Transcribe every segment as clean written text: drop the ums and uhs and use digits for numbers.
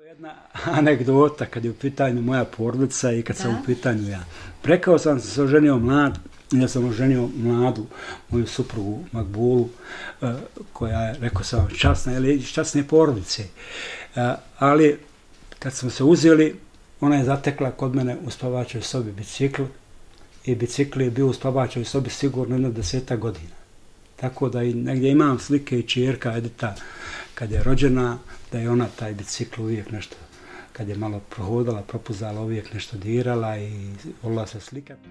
Jedna anegdota kad je u pitanju moja porodica i kad sam u pitanju ja. Rekao sam se oženio mlad, ja sam oženio mladu moju suprugu Makbulu, koja je, rekao sam, časna ili iz časne porodice. Ali kad smo se uzeli, ona je zatekla kod mene u spavačoj sobi bicikl i bicikl je bio u spavačoj sobi sigurno jedno 10 godina. Tako da i negdje imam slike i čerka Edita kad je rođena, da je ona taj bicikl uvijek nešto, kad je malo prohodala, propuzala, uvijek nešto dirala i volila se slikati.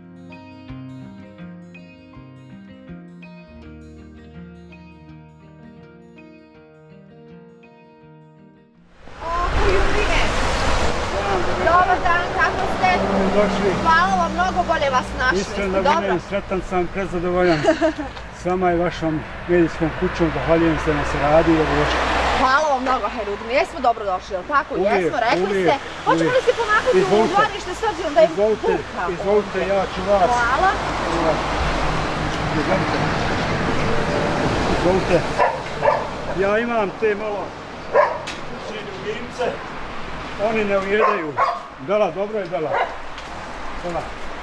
Dobar dan, kako ste? Hvala vam, mnogo bolje vas našli. Iskreno da budem sretan sam, prezadovoljan s vama i vašom medijskom kućom, zahvaljujem se na saradnji i dobrodošli. Hvala vam mnogo, Hajrudin. Jesmo dobro došli, jel tako? Jesmo, rekli ste. Hoćemo li se pomaknuti u dvorište s obzirom da je buka? Izvolite, ja ću vas. Hvala. Izvolite. Ja imam te malo kućne ljubimce. Oni ne ujedaju. Bela, dobro je Bela. Bela.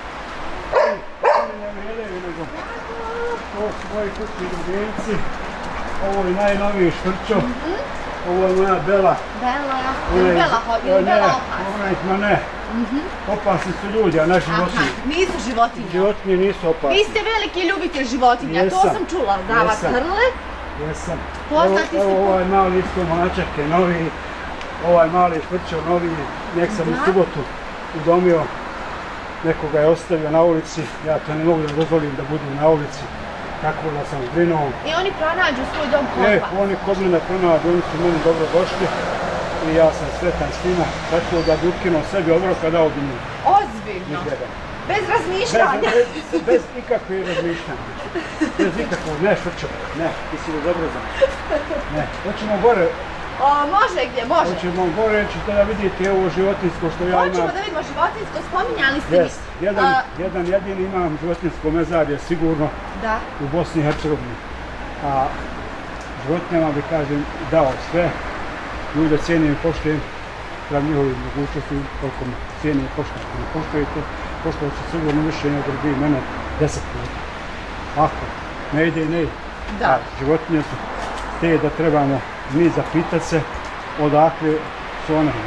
Oni ne ujedaju, nego ovo su moji kućni ljubimci. Ovo je najnoviji Švrćo. Ovo je moja Bela. Bela, ili Bela opasna? Ma ne. Opasni su ljudi, a ne životinje. Nisu životinje. Životinje nisu opasne. Vi ste veliki ljubitelj životinja, to sam čula za vas, Trle. Jesam. Poznati ste Evo ovaj mali isto mačak je novi. Ovaj mali Švrćo novi, nek sam u subotu udomio, nekoga je ostavio na ulici, ja to ne mogu da dozvolim da budu na ulici, tako da sam brinuo. I oni pronađu svoj dom kod vas? Oni kod mene pronađu, oni su meni dobro došli i ja sam sretan s njima, tako da bi ukinuo sebi obrok kada odinu. Ozbiljno? Bez razmišljanja? Bez ikakve razmišljanja. Bez ikakvog, ne Švrćo, ne, ti si dobro znam. Ne, hoćemo gore. Može gdje, može. Hoćemo gore, ćete da vidite ovo životinjsko što ja imam. Hoćemo da vidimo životinjsko, spominjali ste mi. Jedan jedini imam životinjsko mezarje, sigurno, u Bosni i Hercegovini. A životinjama bi, kažem, dao sve. Ljude cijenim i poštujem, prav njihovi mogućnosti, koliko me cijenim i poštujem. Ne poštujete, poštovat će sigurno više nego bi mene 10 puta. Ako ne ide i ne ide. Životinje su te da trebamo mi zapitati se odakle su one.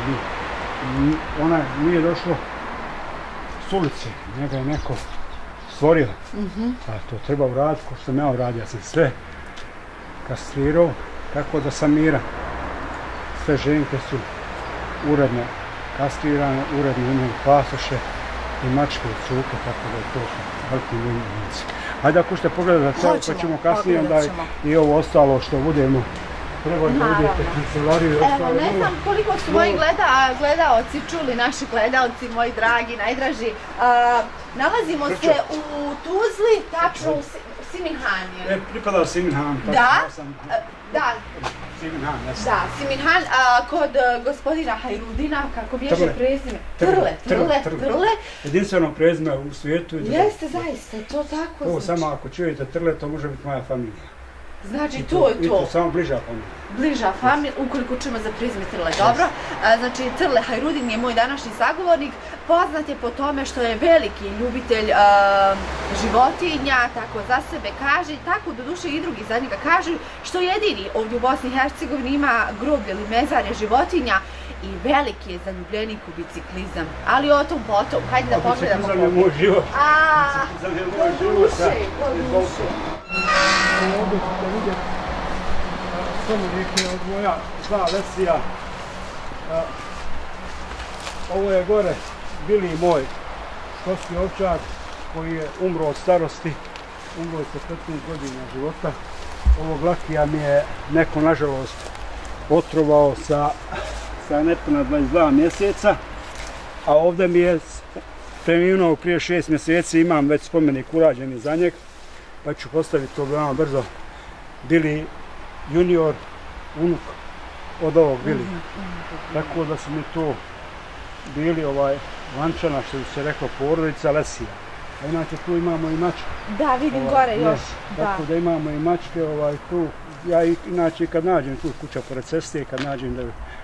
Ona nije došlo s ulice, njega je neko stvorio. A to treba uraditi, ko što sam ja uradio. Ja sam sve kastrirao, tako da sam miran. Sve ženke su uredno kastrirane, uredno imaju pasoše i mačke i cuke, tako da to su veliki ljubimci. Hajde ako ćete pogledati to, pa ćemo kasnije onda i ovo ostalo što budemo trebali da vidjeti kancelariju. Evo, ne znam koliko su moji gledaoci čuli, naši gledaoci, moji dragi, najdraži. Nalazimo se u Tuzli, tačno u Siminhanu. Pripadao Siminhanu. Da, Siminhan, jesam. Da, Siminhan, kod gospodina Hajrudina, kako bježe prezime? Trle. Jedinstveno prezime u svijetu. Jeste, zaista, to tako znači. To samo ako čujete Trle, to može biti moja familija. Znači, to je to. I to samo bliža familija. Bliža familija, ukoliko čujemo za prezime Trle, dobro. Znači, Trle Hajrudin je moj današnji sagovornik. Poznat je po tome što je veliki ljubitelj životinja, tako za sebe kaže, tako do duše i drugi za njega kažu, što jedini ovdje u Bosni i Hercegovini ima groblje ili mezarje životinja i veliki je zaljubljenik u biciklizam. Ali o tom potom, hajde da pogledamo. Biciklizam je moj život. Do duše. Ovdje ćete vidjeti spomenike od moja dva Lesija. Ovo je gore Bili moj školski ovčar koji je umro od starosti, umro je sa 15 godina života. Ovog Lakija mi je neko nažalost otrovao sa nepuna 22 mjeseca, a ovdje mi je preminuo prije 6 mjeseci, imam već spomenik urađeni za njeg, pa ću postaviti to veoma brzo. Bili junior, unuk od ovog Bili. Tako da su mi to bili lančana, što bi se rekao, porodica Lesija. A inače tu imamo i mačke. Da, vidim gore još. Tako da imamo i mačke tu. Ja inače kad nađem tu kuća pored ceste, kad nađem da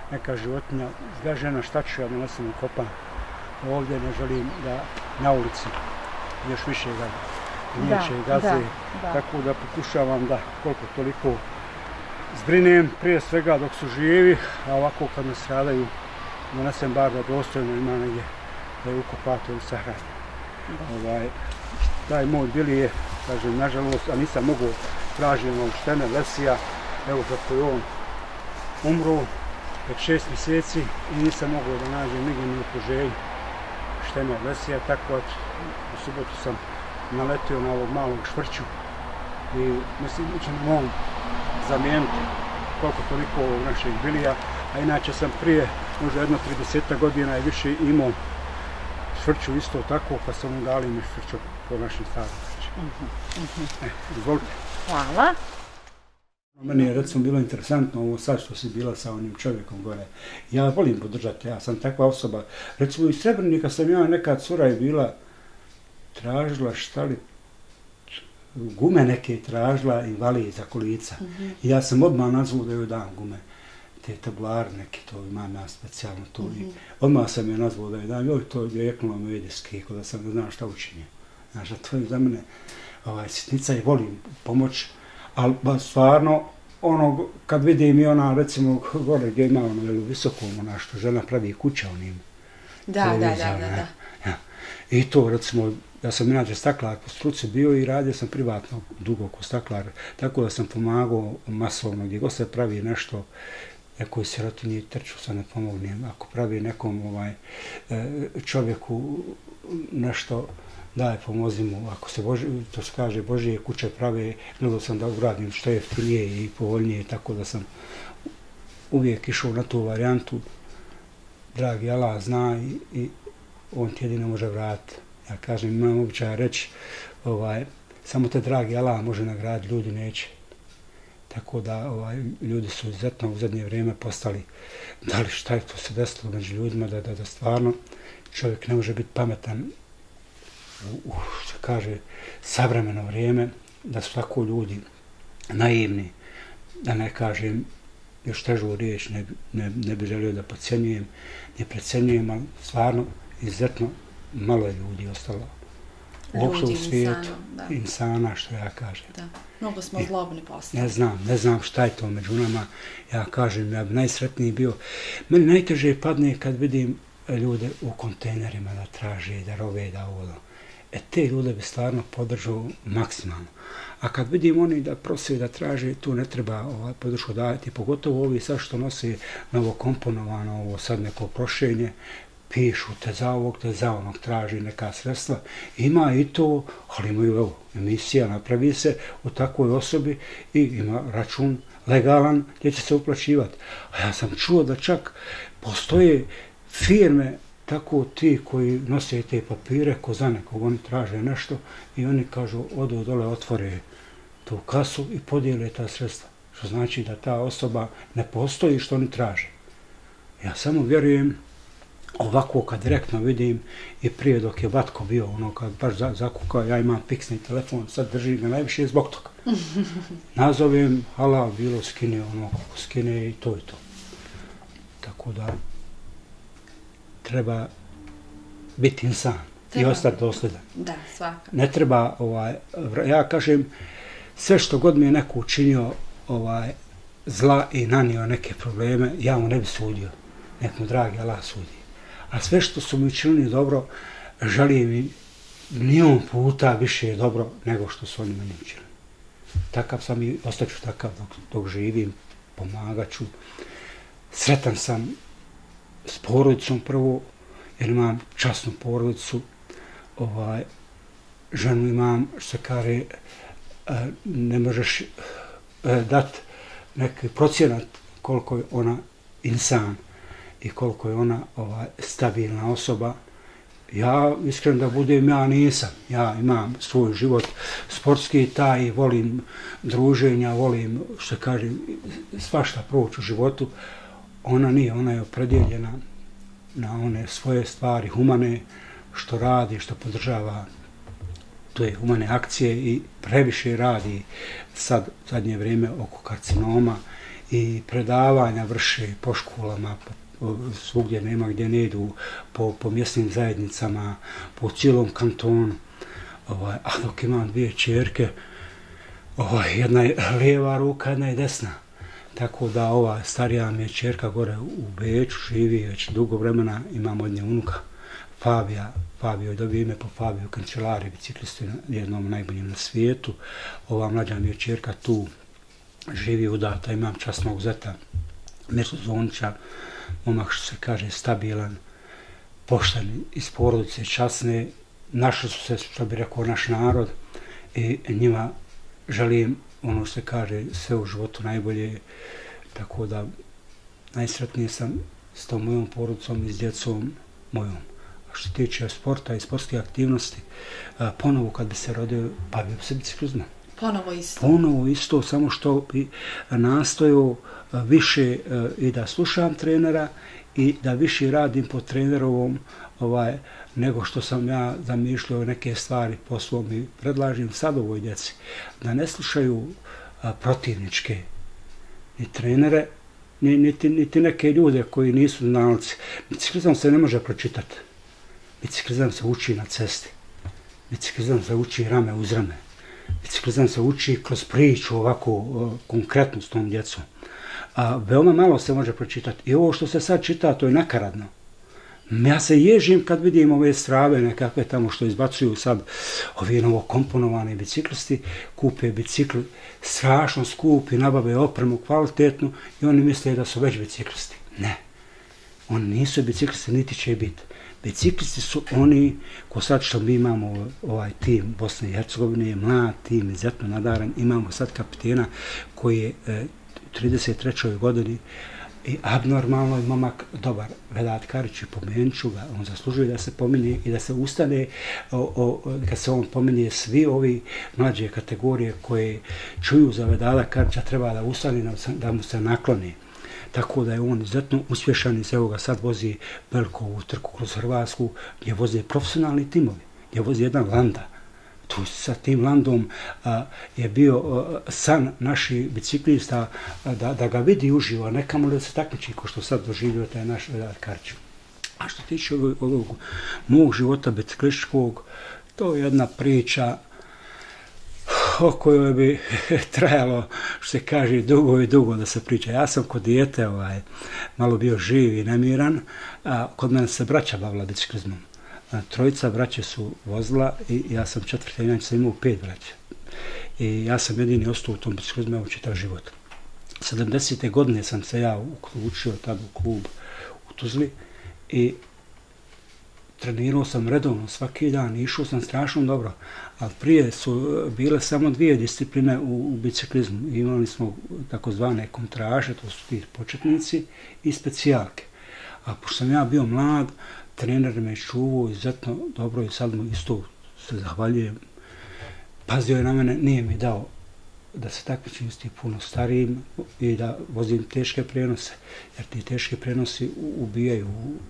neka životinja zgažena, šta ću ja donesem u kopan. Ovdje ne želim da na ulici još više neće gaze, tako da pokušavam da koliko toliko zbrinem prije svega dok su živi, a ovako kad nas stradaju donesem bar da dostojno ima negdje da je ukopate ili sahrane. Taj moj bili je, kažem, nažalost, a nisam mogao tražiti štene lesija, evo kako je on umro već 6 mjeseci i nisam mogao da nađem nigdje ni u okruženju štene lesija, tako da u subotu sam naletio na ovog malog švrću i mislim da će nam on zamijeniti koliko toliko naših bilija, a inače sam prije možda jedno 30 godina i više imao švrću isto tako, pa sam mu dali mi švrću po našim starom švrćima. Izvolite. Hvala. Meni je recimo bilo interesantno ovo sad što si bila sa onim čovjekom gore. Ja volim podržati, ja sam takva osoba. Recimo iz Srebrenika sam ja neka cura je bila tražila šta li gume neke tražila invalid za kolica. I ja sam odmah nazvao da joj dam gume. Te tablare neke, to imam ja specijalno to. Odmah sam je nazvao da joj dam. Joj, to je eknulo me vidi skiko, da sam ne znao šta učinio. Znaš, a to je za mene sitnica i volim pomoć. Ali stvarno, ono, kad vidim i ona, recimo, gore gdje ima ono, visokom, ona što žena pravi kuća onim. Da. I to, recimo, ja sam inače staklar po struci bio i radio sam privatno dugo ko staklar, tako da sam pomagao masovno, gdje god se pravi nešto, nekoj sirotinji trču sa ne pomognem, ako pravi nekom čovjeku nešto, daj, pomozi mu, ako se to se kaže Božije kuće prave, gledao sam da uradim što je jeftinije i povoljnije, tako da sam uvijek išao na tu varijantu. Dragi Allah zna i on ti jedino može vratiti. Ja kažem, imam običaj reći, samo te dragi Allah može nagraditi, ljudi neće. Tako da ljudi su izuzetno u zadnje vrijeme postali, da li šta je to se desilo među ljudima, da stvarno čovjek ne može biti pametan što kaže, savremeno vrijeme, da su tako ljudi naivni, da ne kažem još težu riječ, ne bi želio da podcjenjujem, ne precenjujem, ali stvarno izuzetno malo je ljudi ostalo uopšte u svijetu, insana, što ja kažem. Mnogo smo zlobni postali. Ne znam šta je to među nama, ja kažem, ja bi najsretniji bio. Meni najteže padne kad vidim ljude u kontejnerima da traže, da rove, da ovo. Te ljude bi stvarno podržao maksimalno. A kad vidim oni da prose, da traže, tu ne treba podršku davati, pogotovo ovi sad što nose novokomponovano, ovo sad neko prošenje, pišu te za ovog, te za onog, traži neka sredstva. Ima i to, ali imaju, evo, emisija napravi se u takvoj osobi i ima račun legalan gdje će se uplaćivati. A ja sam čuo da čak postoje firme tako ti koji nose te papire, ko za nekog, oni traže nešto i oni kažu, odu dole, otvore tu kasu i podijele ta sredstva. Što znači da ta osoba ne postoji što oni traže. Ja samo vjerujem, ovako kad direktno vidim i prije dok je Vatko bio, ono kad baš zakukao, ja imam fiksni telefon, sad drži ga najviše zbog toga. Nazovem, halal, bilo skine ono kako skine i to je to. Tako da treba biti insan i ostati dosledan. Da, svakako. Ne treba, ja kažem, sve što god mi je neko učinio zla i nanio neke probleme, ja mu ne bi sudio. Nek mu dragi Allah sudi. A sve što su mi učinili dobro, želim im milion puta više dobro nego što su oni meni učinili. Takav sam i ostaću takav dok živim, pomagat ću. Sretan sam s porodicom prvo, jer imam časnu porodicu, ženu imam, što se kaže, ne možeš dati neki procjenat koliko je ona insan i koliko je ona stabilna osoba. Ja, iskreno da budem, ja nisam. Ja imam svoj život sportski taj, volim druženja, volim, što kažem, svašta proći u životu. Ona nije, ona je opredjeljena na one svoje stvari, humane, što radi, što podržava te humane akcije i previše radi sad zadnje vrijeme oko karcinoma i predavanja vrše po školama, svugdje nema gdje ne idu, po mjesnim zajednicama, po cijelom kantonu. A dok imam dvije ćerke, jedna je lijeva ruka, jedna je desna. Tako da ova starija mi je ćerka gore u Beču, živi već dugo vremena, imam od nje unuka, Fabio je dobio ime po Fabio Cancelari, biciklistu jednom najboljim na svijetu. Ova mlađa mi je ćerka tu, živi udata, imam časnog zeta, Mirsu Zvonića, momak što se kaže stabilan, pošten, iz porodice časne, našli su se, što bi rekao, naš narod i njima želim ono što se kaže sve u životu najbolje, tako da najsretnije sam s tom mojom porodicom i s djecom mojom. A što se tiče sporta i sportske aktivnosti, ponovo kad bi se rodio, bavio se biciklizmom. Ponovo isto? Ponovo isto, samo što bi nastojao više i da slušam trenera i da više radim po trenerovom nego što sam ja zamišljao neke stvari po svom i predlažem sad ovoj djeci da ne slušaju protivničke ni trenere, niti neke ljude koji nisu znalci. Biciklizam se ne može pročitati. Biciklizam se uči na cesti. Biciklizam se uči rame uz rame. Biciklizam se uči kroz priču ovako konkretno s tom djecom. Veoma malo se može pročitati. I ovo što se sad čita, to je nakaradno. Ja se ježim kad vidim ove strave nekakve tamo što izbacuju sad ovi novokomponovani biciklisti, kupe bicikl strašno skupi, nabave opremu kvalitetnu i oni misle da su već biciklisti. Ne, oni nisu biciklisti, niti će biti. Biciklisti su oni, ko sad što mi imamo ovaj tim Bosne i Hercegovine, mlad tim, izuzetno nadaran, imamo sad kapitena koji je u 33. godini i abnormalno je momak dobar. Vedat Karić, pomenut ću ga, on zaslužuje da se pominje i da se ustane, kad se on pominje, svi ovi mlađe kategorije koje čuju za Vedada Karića treba da ustane, da mu se nakloni. Tako da je on izuzetno uspješan i evo ga sad vozi veliku ovu trku kroz Hrvatsku gdje voze profesionalni timovi, gdje vozi jedan Landa. Tu sa tim Landom je bio san naših biciklista da ga vidi uživo, a ne kamo da se takmiči ko što sad doživio taj naš Vedat Karić. A što tiče ovog mog života biciklističkog, to je jedna priča o kojoj bi trajalo, što se kaže, dugo i dugo da se priča. Ja sam kod dijete malo bio živ i nemiran, a kod mene se braća bavila biciklizmom. Trojica braće su vozila i ja sam četvrti, inače sam imao 5 braća. I ja sam jedini ostao u tom biciklizmu čitav život. 70. godine sam se ja uključio tada u klub u Tuzli i trenirao sam redovno svaki dan, išao sam strašno dobro, ali prije su bile samo 2 discipline u biciklizmu. Imali smo takozvane kontraže, to su ti početnici, i specijalke. A pošto sam ja bio mlad, trener me čuvao izuzetno dobro i sad mu isto se zahvaljujem. Pazio je na mene, nije mi dao da se takmičim s tim puno starijim i da vozim teške prenose, jer ti teški prenosi ubijaju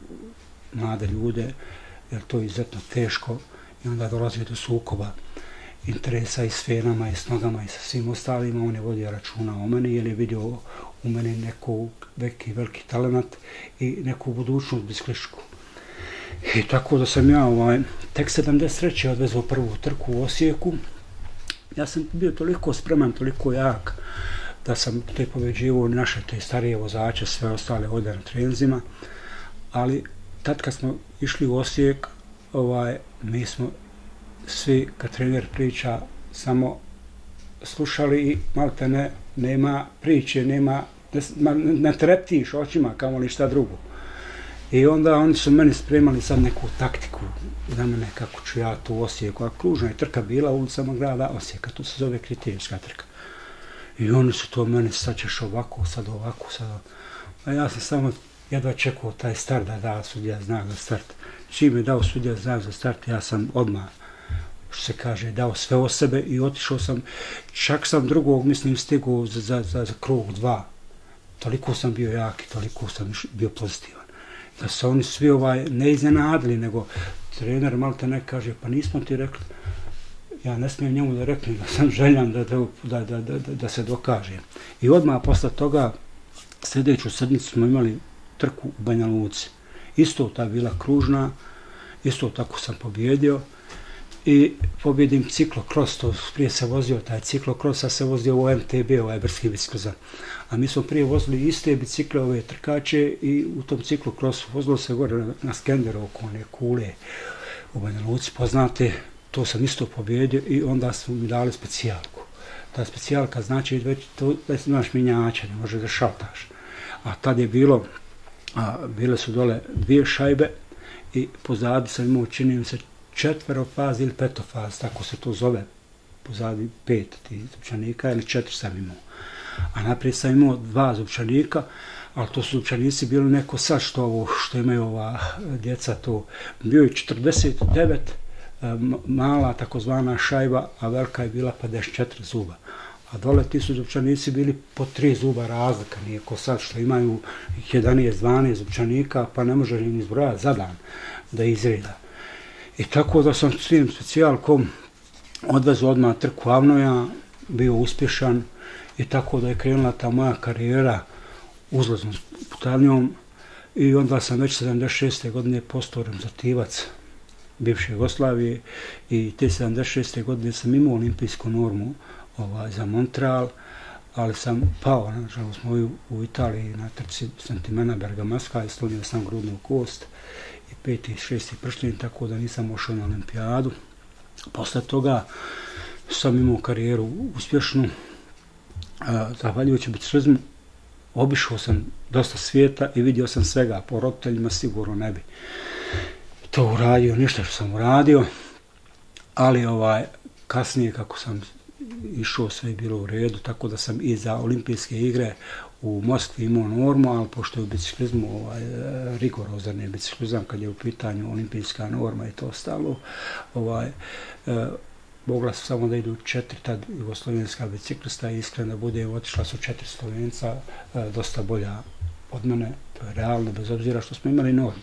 mlade ljude, jer to je izuzetno teško i onda dolazi do sukoba interesa i s fenama i s nogama i sa svim ostalima. On je vodio računa o meni jer je vidio u meni neku veliki talent i neku budućnost biciklističku. I tako da sam ja tek 73. odvezao prvu trku u Osijeku. Ja sam bio toliko spreman, toliko jak da sam te pobeđivao naše te starije vozače, sve ostale ovdje na treninzima, ali tad kad smo išli u Osijek, mi smo svi, kad trener priča, samo slušali i malte nema priče, ne treptiš očima kao li šta drugo. I onda oni su meni spremali sad neku taktiku za mene kako ću ja tu u Osijeku, a kružna je trka bila u ulicama grada Osijeka, to se zove kriterijska trka. I oni su to meni, sad ćeš ovako, sad ovako, sad ovako. A ja sam samo jedva čekao taj start da da sudija znak za start. Čim je dao sudija znak za start, ja sam odmah, što se kaže, dao sve o sebe i otišao sam, čak sam drugog, mislim, stigao za krug 2. Toliko sam bio jak i toliko sam bio pozitivan. Da se oni svi ne iznenadili, nego trener malte ne kaže, pa nismo ti rekli, ja ne smijem njemu da reknem da sam željan da se dokaže. I odmah posle toga sljedeću sedmicu smo imali trku u Banja Luci. Isto ta bila kružna, isto tako sam pobjedio i pobjedim ciklokros, to prije se vozio taj ciklokros, a se vozio u MTB, ovaj brdski biciklizam. A mi smo prije vozili iste bicikle, ove trkače i u tom ciklokrosu vozilo se gore na Skenderu oko one kule u Banja Luci, poznate, to sam isto pobjedio i onda su mi dali specijalku. Ta specijalka znači već to da imaš minjača, ne može da šaltaš. A tad je bilo, bile su dole 2 šajbe i pozadi sam imao, čini mi se, 4-faz ili 5-faz, tako se to zove. Pozadi 5 tih zupčanika ili 4 sam imao. A naprijed sam imao 2 zupčanika, ali to su zupčanici bili neko sad što imaju ova djeca to. Bio je 49 mala takozvana šajba, a velika je bila 54 zuba. A dole ti su zupčanici bili po 3 zuba razlika, nije ko sad što imaju 11-12 zupčanika, pa ne može im izbrojati za dan da izreda. I tako da sam s tim specijalkom odvezu odmah trku Avnoja, bio uspješan i tako da je krenula ta moja karijera uzlaznom putarnjom i onda sam već 76. godine postao reprezentativac bivše Jugoslavije i te 76. godine sam imao olimpijsku normu za Montreal, ali sam pao, nažalost, u Italiji na trci Sentimena Bergamasca i slomio sam grudnu kost i 5. i 6. pršljen, tako da nisam ušao na olimpijadu. Posle toga sam imao karijeru uspješnu, zahvaljujući biciklizmu. Obišao sam dosta svijeta i vidio sam svega, po roditeljima sigurno ne bi to uradio, ništa što sam uradio, ali kasnije kako sam išao sve je bilo u redu, tako da sam i za olimpijske igre u Moskvi imao normu, ali pošto je u biciklizmu rigorozan je biciklizam kad je u pitanju olimpijska norma i to ostalo, mogla su samo da idu 4 tad jugoslovenska biciklista i iskreno da bude otišla su 4 Slovenca, dosta bolja od mene, to je realno, bez obzira što smo imali normu.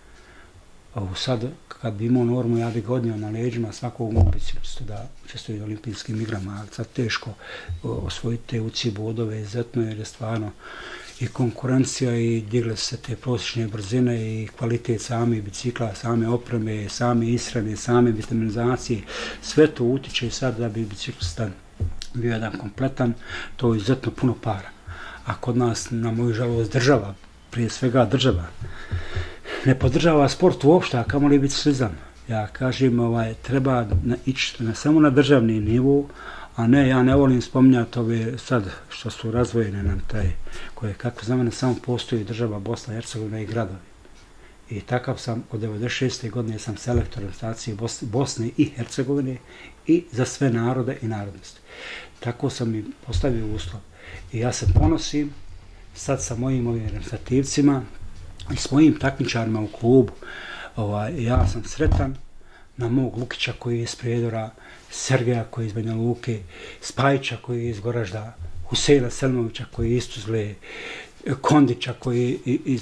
Sad, kad bi imao normu, ja bih odnio na leđima svakog mog biciklistu da učestvuje u olimpijskim igrama, ali sad teško osvojiti te UCI bodove izuzetno jer je stvarno i konkurencija i digle se te prosječne brzine i kvalitet samih bicikla, same opreme, same ishrane, same vitaminizacije, sve to utiče sad da bi biciklista bio jedan kompletan, to je izuzetno puno para. A kod nas, na moju žalost, država, prije svega država, ne podržava sport uopšte, a kamoli biciklizam. Ja kažem, treba ići samo na državni nivo, a ne, ja ne volim spominjati ove sad što su razvojene nam taj, koje kako za mene samo postoji država Bosna i Hercegovina i gradovi. I takav sam od 96. godine sam selektor reprezentacije Bosne i Hercegovine i za sve narode i narodnosti. Tako sam i postavio uslov. I ja se ponosim sad sa mojim ovim reprezentativcima i s mojim takmičarima u klubu. Ja sam sretan na mog Lukića koji je iz Prijedora, Sergeja koji je iz Banja Luke, Spajića koji je iz Goražda, Huseina Selmovića koji je iz Tuzle, Kondića koji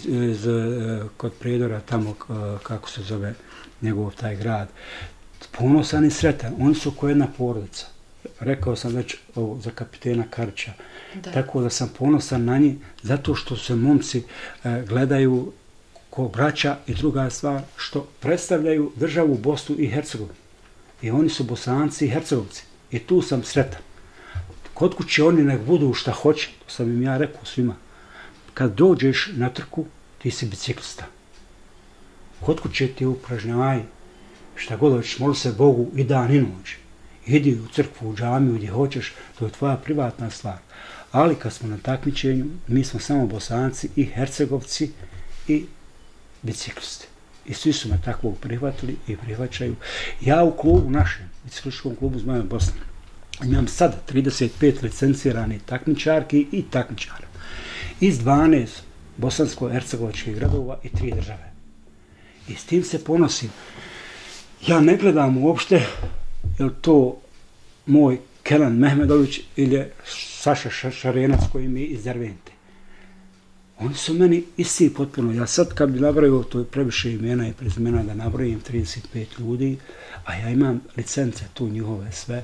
je kod Prijedora, tamo kako se zove njegov taj grad. Ponosan i sretan, oni su ko jedna porodica. Rekao sam već za kapitena Karića. Tako da sam ponosan na njih zato što se momci gledaju ko braća i druga stvar što predstavljaju državu Bosnu i Hercegovinu. I oni su Bosanci i Hercegovci. I tu sam sretan. Kod kuće oni nek budu šta hoće, to sam im ja rekao svima. Kad dođeš na trku, ti si biciklista. Kod kuće ti upražnjavaj šta god hoćeš, moli se Bogu i dan i noć. Idi u crkvu, u džamiju, gdje hoćeš, to je tvoja privatna stvar. Ali kad smo na takmičenju, mi smo samo Bosanci i Hercegovci i biciklisti. I svi su me tako prihvatili i prihvaćaju. Ja u klubu našem, biciklističkom klubu Zmajevo Bosne, imam sad 35 licenciranih takmičarki i takmičara. Iz 12 bosansko-hercegovačkih gradova i 3 države. I s tim se ponosim. Ja ne gledam uopšte je li to moj Kenan Mehmedović ili je Saša Šarenac koji mi je iz Dervente. Oni su meni isti potpuno. Ja sad kad bi nabrojio, to je previše imena i prezimena da nabrojim 35 ljudi, a ja imam licence tu njihove sve,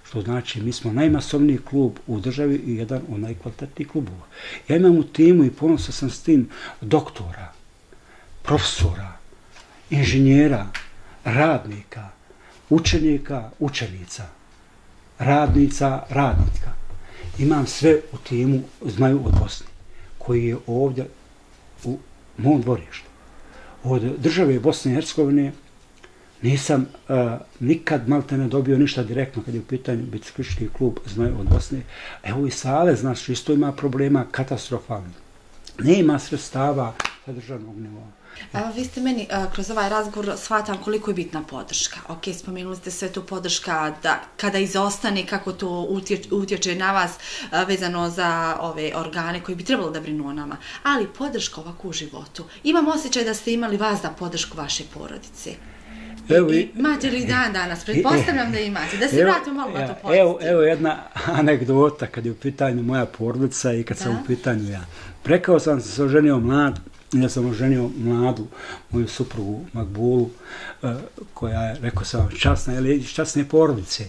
što znači mi smo najmasovniji klub u državi i jedan od najkvalitetnijih klubova. Ja imam u timu i ponosan sam s tim doktora, profesora, inženjera, radnika, učenika, učenica, radnica, radnika. Imam sve u timu Zmaju od Bosne, koji je ovdje u mom dvorištu. Od države Bosne i Hercegovine nisam nikad maltene dobio ništa direktno kad je u pitanju biciklistički klub Zmaj od Bosne. Evo i Savez, znači, isto ima problema katastrofalnih. Nema sredstava sa državnog nivoa. Evo, vi ste meni kroz ovaj razgovor shvatam koliko je bitna podrška. Ok, spomenuli ste sve tu podrška da kada izostane, kako to utječe na vas vezano za ove organe koji bi trebalo da brinu o nama. Ali podrška ovako u životu. Imam osjećaj da ste imali vas da podršku vaše porodice. Imate li dan danas? Pretpostavljam da imate. Da se vratimo malo na to pozitivno. Evo jedna anegdota kad je u pitanju moja porodica i kad sam u pitanju ja. Rekao sam se oženio mlad, ja sam oženio mladu moju suprugu Makbulu, koja je, rekao sam, časna ili iz časne porodice.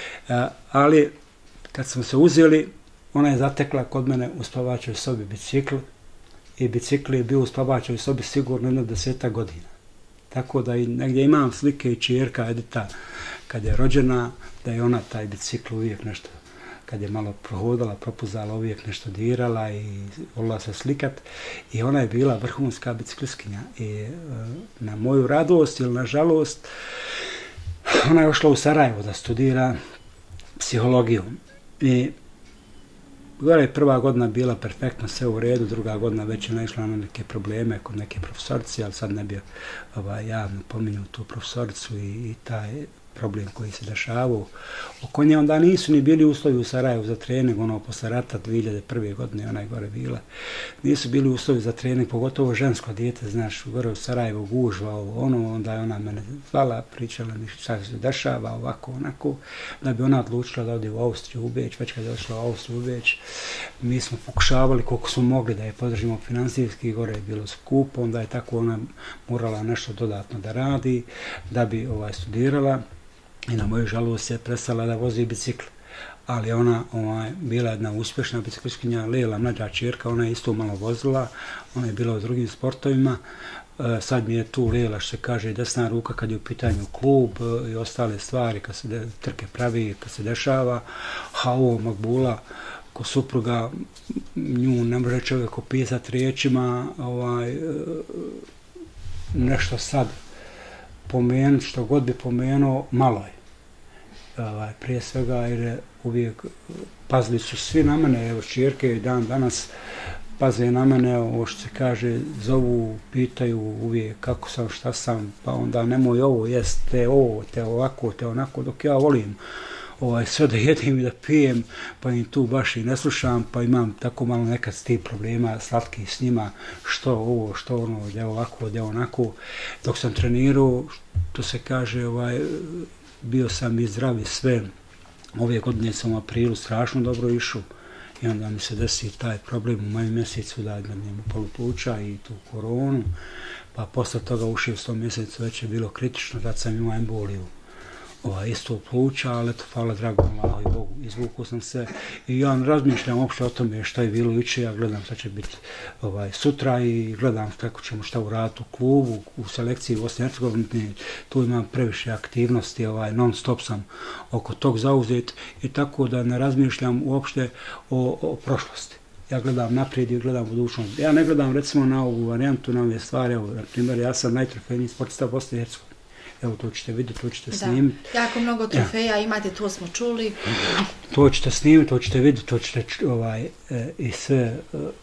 Ali kad smo se uzeli, ona je zatekla kod mene u spavačoj sobi bicikl i bicikl je bio u spavačoj sobi sigurno jedno 10 godina. Tako da i negdje imam slike i čerka Edita kad je rođena, da je ona taj bicikl uvijek nešto, kad je malo prohodala, propuzala, uvijek nešto dirala i volila se slikat. I ona je bila vrhunska biciklistkinja. I na moju radost ili na žalost, ona je ošla u Sarajevo da studira psihologiju. I gore je prva godina bila perfektno, sve u redu, druga godina već je naišla na neke probleme kod neke profesorice, ali sad ne bi javno pominjao tu profesoricu i taj problem koji se dešavao. Oko nje onda nisu ni bili uslovi u Sarajevu za trening, ono posle rata 2001. godine ona je gore bila. Nisu bili uslovi za trening, pogotovo žensko dijete, znaš, gore u Sarajevu gužva, onda je ona mene zvala, pričala mi šta se dešava, ovako, onako, da bi ona odlučila da ode u Austriju, u Beč, već kad je došla u Austriju, u Beč. Mi smo pokušavali koliko smo mogli da je podržimo finansijski, gore je bilo skupo, onda je tako ona morala nešto dodatno da radi, da bi studirala. I na moju žalost je prestala da vozi bicikl. Ali ona bila jedna uspješna biciklistkinja, Lela, mlađa čerka, ona je isto malo vozila, ona je bila u drugim sportovima. Sad mi je tu Lela, što se kaže, desna ruka kad je u pitanju klub i ostale stvari, kad se trke pravi, kad se dešava. A ovo Makbula, ko supruga, nju ne može čovjek opisati riječima, nešto sad pomenuti, što god bi pomenuo, malo je. Prije svega, jer uvijek pazili su svi na mene, evo čerke i dan danas paze na mene, ovo što se kaže, zovu, pitaju uvijek kako sam, šta sam, pa onda nemoj ovo jest, te ovo, te ovako, te onako, dok ja volim sve da jedem i da pijem, pa im tu baš i ne slušam, pa imam tako malo nekad s tih problema slatkih s njima, što ovo, što ono, da je ovako, da je onako. Dok sam trenirao, to se kaže, bio sam i zdrav i sve. Ove godine sam u aprilu strašno dobro išao i onda mi se desi taj problem u maju mjesecu da imam polupluća i tu koronu, pa posle toga u 6. mjesecu već je bilo kritično, tad sam imao emboliju. Isto pluća, ali eto, hvala dragom Allahu i Bogu, izvukao sam se i ja ne razmišljam uopšte o tome šta je bilo juče, ja gledam šta će biti sutra i gledam kako ćemo šta uraditi u klubu, u selekciji Bosne i Hercegovine, tu imam previše aktivnosti, non stop sam oko tog zauzet i tako da ne razmišljam uopšte o prošlosti. Ja gledam naprijed i gledam budućnost. Ja ne gledam recimo na ovu varijantu, na ove stvari, na primjer, ja sam najtrofejniji sportista Bosne i Hercegovine. Evo, to ćete vidjeti, to ćete snimiti. Jako mnogo trofeja imate, to smo čuli. To ćete snimiti, to ćete vidjeti, to ćete i sve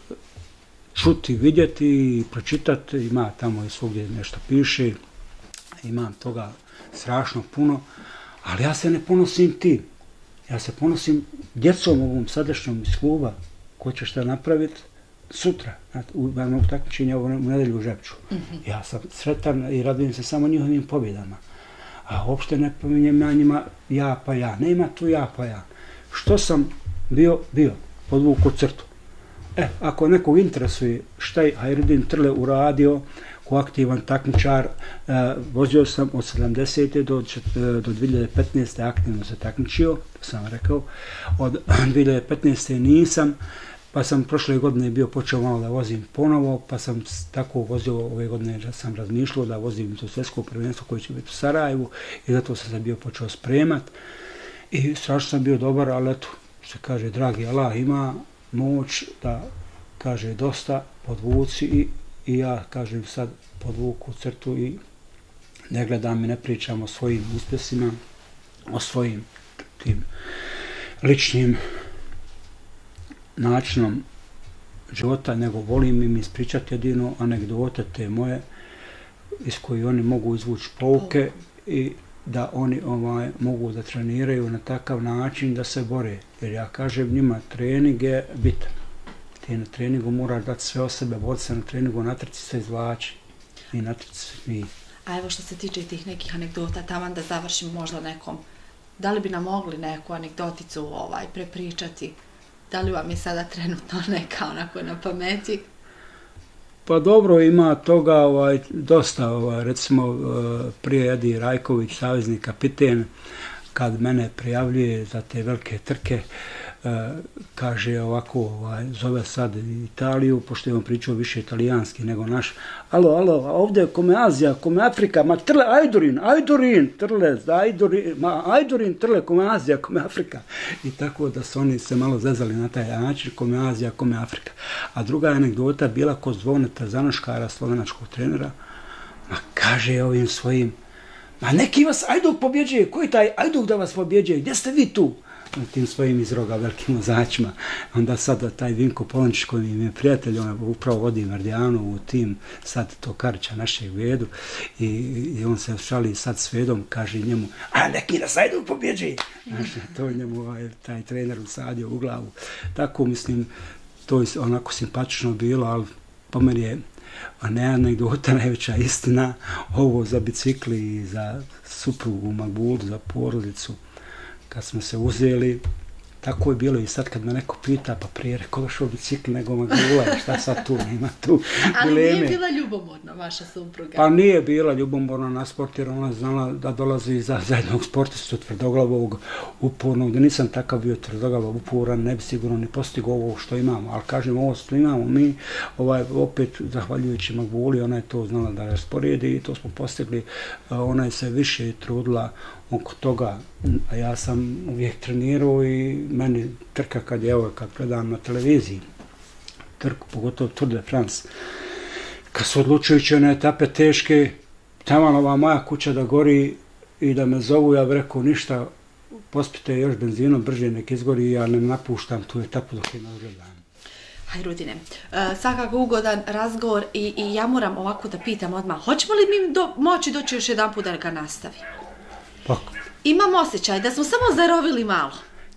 čuti, vidjeti i pročitati. Ima tamo i svugdje nešto piše. Imam toga strašno puno, ali ja se ne ponosim tim. Ja se ponosim djecom ovom sadašnjom iz kluba ko će šta napraviti sutra, u takmičenju u nedelju u Žepču. Ja sam sretan i radujem se samo njihovim pobjedama. A uopšte ne pominjem na njima ja pa ja. Nema tu ja pa ja. Što sam bio, podvuku crtu. Ako nekog interesuje šta je Hajrudin Trle uradio, ko aktivan takmičar. Vozio sam od 70. do 2015. aktivno se takmičio, to sam rekao. Od 2015. nisam, pa sam prošle godine bio počeo malo da vozim ponovo, pa sam tako vozio ove godine, da sam razmišljao da vozim to svjetsko prvenstvo koje će biti u Sarajevu i zato sam se bio počeo spremat. I strašno sam bio dobar, ali eto, što kaže, dragi Allah ima moć da, kaže, dosta podvuci i ja, kažem, sad podvuku crtu i ne gledam i ne pričam o svojim uspjesima, o svojim tim ličnim načinom života, nego volim im ispričati jedino anegdote te moje iz koje oni mogu izvući pouke i da oni mogu da treniraju na takav način da se bore. Jer ja kažem njima, trening je bitan. Ti na treningu moraš dati sve o sebe, vodi se na treningu, na trci se izvlači i na trci se smije. A evo što se tiče tih nekih anegdota, taman da završim možda nekom, da li bi nam mogli neku anegdoticu prepričati? Da li vam je sada trenutno neka onako na pameti? Pa dobro, ima toga dosta, recimo prije Edi Rajković, savezni kapiten, kad mene prijavljuje za te velike trke, kaže ovako, zove sad Italiju, pošto je on pričao više italijanski nego naš, alo, ovdje kome Azija, kome Afrika, ma trle, Ajdurin, trle, Ajdurin, trle, kome Azija, kome Afrika. I tako da su oni se malo zezali na taj način, kome Azija, kome Afrika. A druga anegdota bila kod Zvoneta Zanoškara, slovenačkog trenera, ma kaže ovim svojim, ma neki vas Ajduk pobjeđuje, koji taj Ajduk da vas pobjeđuje, gdje ste vi tu? Tim svojim izroga velikim vozačima. Onda sad taj Vinko Polončić koji mi je prijatelj, on upravo vodi Mardijanu u tim sad to Karića našeg Vedu i on se šali sad s Vedom, kaže njemu, a neki nas Ajduk pobjeđuje. To njemu taj trener usadio u glavu. Tako mislim, to je onako simpatično bilo, ali po meni je ne anegdota, najveća istina, ovo za bicikli i za suprugu Magbulu, za porodicu. Kad smo se uzeli, tako je bilo i sad kad me neko pita, pa prije rekao da šao bicikl nego Magbula, šta sad tu, nema tu ali dileme. nije bila ljubomorna vaša supruga? Pa nije bila ljubomorna na sport, jer ona znala da dolazi za jednog sportistu tvrdoglavog, upornog, da nisam takav bio tvrdoglav, uporan, ne bi sigurno ni postigao ovo što imamo, ali kažem, ovo što imamo mi, opet, zahvaljujući Magbuli, ona je to znala da rasporedi i to smo postigli, ona je se više trudila oko toga, a ja sam uvijek trenirao i meni trka kad gledam na televiziji, trku, pogotovo Tour de France, kad su odlučujući one etape teške, tamo ova moja kuća da gori i da me zovu, ja bih rekao ništa, pospite još benzinom, brže nek izgori i ja ne napuštam tu etapu dok je ne odgledam. Hajrudine, svakako ugodan razgovor i ja moram ovako da pitam odmah, hoćemo li mi moći doći još jedan put da ga nastavimo? Imam osjećaj da smo samo zarovili malo.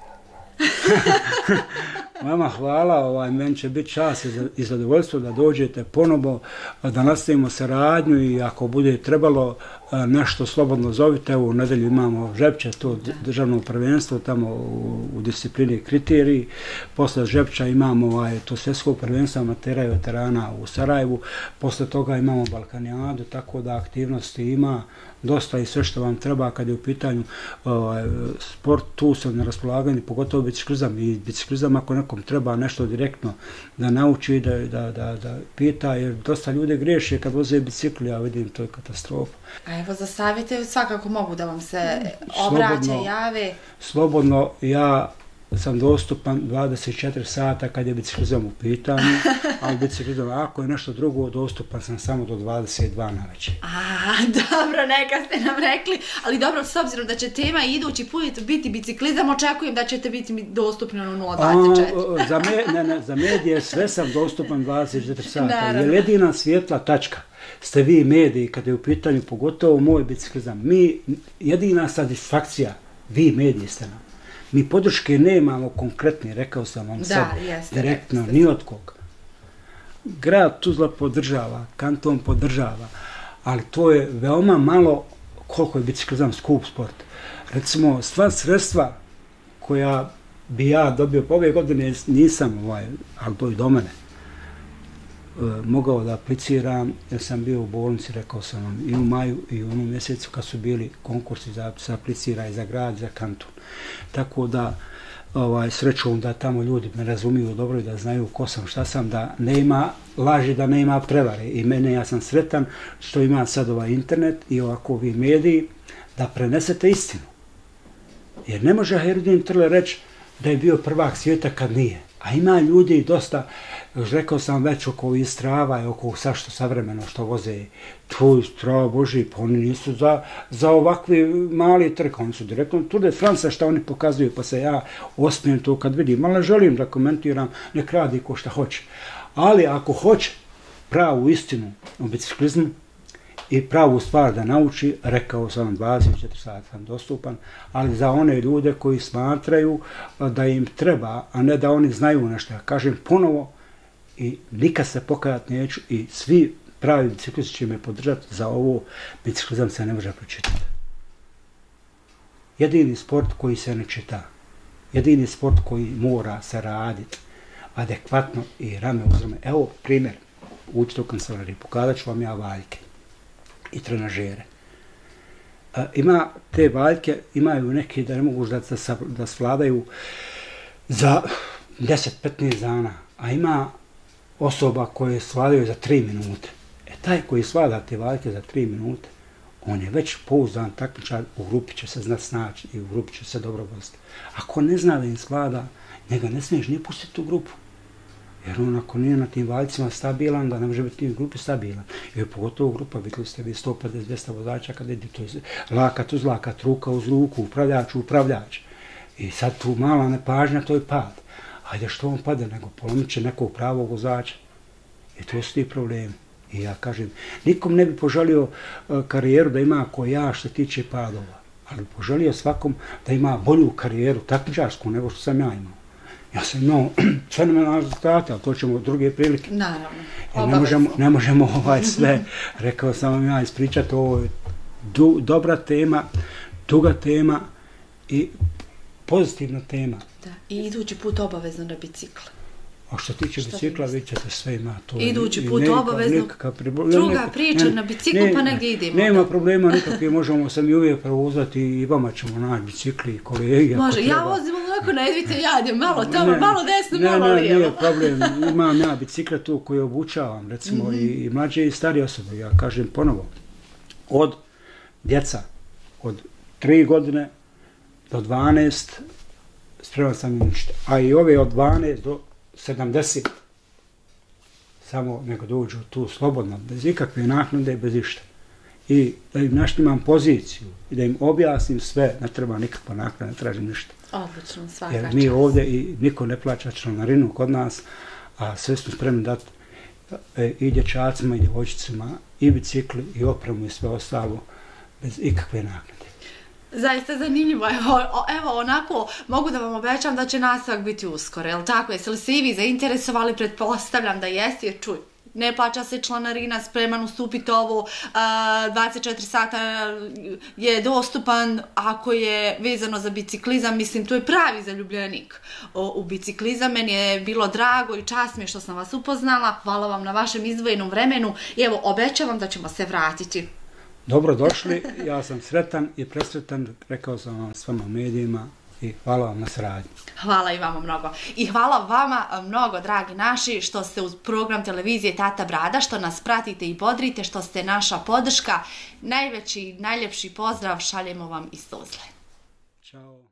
Mama, hvala, meni će biti čast i zadovoljstvo da dođete ponovo, da nastavimo saradnju i ako bude trebalo nešto slobodno zovite. Evo u nedelju imamo Žepče, to državno prvenstvo tamo u disciplini kriteriji. Posle Žepča imamo to svjetsko prvenstvo amatera i veterana u Sarajevu. Posle toga imamo Balkanijadu, tako da aktivnosti ima dosta i sve što vam treba kad je u pitanju sport, tu sam na raspolaganju, pogotovo biciklizam. I biciklizam ako nekom treba nešto direktno da nauči, da pita, jer dosta ljudi griješe kad voze bicikli, ja vidim, to je katastrofa. A evo za savjete svakako mogu da vam se obraće, jave. Slobodno, ja sam dostupan 24 sata kad je biciklizam u pitanju, ali biciklizam, ako je nešto drugo, dostupan sam samo do 22 na večer. Dobro, neka ste nam rekli, ali dobro, s obzirom da će tema idući put biti biciklizam, očekujem da ćete biti dostupni na 024. Za medije sve sam dostupan 24 sata, jer jedina svjetla tačka ste vi mediji kad je u pitanju, pogotovo moj biciklizam. Jedina satisfakcija, vi mediji ste nam. Mi podrške nemamo konkretni, rekao sam vam sad, direktno, ni od koga. Grad Tuzla podržava, kanton podržava, ali to je veoma malo koliko je biciklizam skup sport. Recimo, sva sredstva koja bi ja dobio ove godine nisam, ali to je do mene. mogao da apliciram, jer sam bio u bolnici, rekao sam vam, i u maju i u onom mjesecu kad su bili konkursi za apliciraj za grad, za kanton. Tako da srećom da tamo ljudi me razumiju dobro i da znaju ko sam, šta sam, da nema laži, da nema prevare. I mene, ja sam sretan što ima sad internet i ovakvi mediji da prenesete istinu. Jer ne može Hajrudin Trle reći da je bio prvak svijeta kad nije. A ima ljudi dosta, rekao sam već, oko Istrava i oko sašto savremeno što voze tu strava Boži, pa oni nisu za ovakvi mali trk, oni su direktno Tour de France šta oni pokazuju, pa se ja osmijem to kad vidim, ali ne želim da komentiram, nek radi ko šta hoće. Ali ako hoće pravu istinu o biciklizmu i pravu stvar da nauči, rekao sam 24 sata sam dostupan, ali za one ljude koji smatraju da im treba, a ne da oni znaju nešto. Ja kažem ponovo i nikad se pokajati neću i svi pravi biciklisti će me podržati, za ovo biciklizam se ne može pročitati. Jedini sport koji se ne čita, jedini sport koji mora se raditi adekvatno i rame uz rame. Evo primjer, učite u kancelariji, pokazat ću vam ja valjke i trenažere. Ima te valjke, imaju neki da ne mogu da svladaju za 10-15 dana, a ima osoba koje svladaju za 3 minute. Taj koji svlada te valjke za 3 minute, on je već pouzdan takmičar, u grupi će se znati snaći i u grupi će se dobro voziti. Ako ne zna da im svlada, njega ne smiješ ni pustiti u grupu. Jer on ako nije na tim valjcima stabilan, da ne može biti u grupi stabilan. Jer pogotovo grupa, vidjeli ste vi 150-200 vozača kad ide, to je lakat uz lakat, ruka uz ruku, upravljač u upravljač. I sad tu mala nepažnja, to je pad. Ajde što on pade, nego polomit će nekog pravog vozača. I to su ti problemi. I ja kažem, nikom ne bi poželio karijeru da ima ko ja što tiče padova. Ali poželio svakom da ima bolju karijeru, takmičarsku, nego što sam ja imao. Ja sam imao fenomenalne rezultate, ali to ćemo u druge prilike. Naravno, obavezno. Ne možemo sve, rekao sam vam ja, ispričati, ovo je dobra tema, duga tema i pozitivna tema. Da, i idući put obavezno na bicikl. A što tiče bicikla, vi ćete sve ima to. Idući put obavezno, druga priča na biciklu, pa negdje idemo. Nema problema nikakve, možemo se mi uvijek provozati i vama ćemo naći bicikli i kolegi. Može, ja vozim onako na Edvite Jade, malo tamo, malo desno, malo lijevo. Nije problem, imam ja bicikle tu koje obučavam, recimo i mlađe i starije osobe. Ja kažem ponovo, od djeca, od 3 godine do 12, spreman sam im učiti, a i ove od 12 do 70, samo nego dođu tu slobodno, bez ikakve naknade, bez išta. I da im naštimam poziciju i da im objasnim sve, ne treba nikakva naknada, ne tražim ništa. Odlično, svaka čast. Jer mi ovdje i niko ne plaća članarinu kod nas, a sve smo spremni dati i dječacima i djevojčicima i bicikli i opremu i sve ostalo, bez ikakve naknade. Zaista zanimljivo, evo onako mogu da vam obećam da će nastavak biti uskoro, jel tako? Jeste li se i vi zainteresovali? Pretpostavljam da jeste, jer čuj, ne plaća se članarina, spreman ustupiti ovo, 24 sata je dostupan ako je vezano za biciklizam, mislim to je pravi zaljubljenik u biciklizam, meni je bilo drago i čast mi je što sam vas upoznala, hvala vam na vašem izdvojenom vremenu i evo obećavam da ćemo se vratiti. Dobro došli, ja sam sretan i presretan, rekao sam vam s vama u medijima i hvala vam na saradnji. Hvala i vama mnogo. I hvala vama mnogo, dragi naši, što ste uz program televizije Tata Brada, što nas pratite i bodrite, što ste naša podrška. Najveći i najljepši pozdrav šaljemo vam iz Tuzle. Ćao.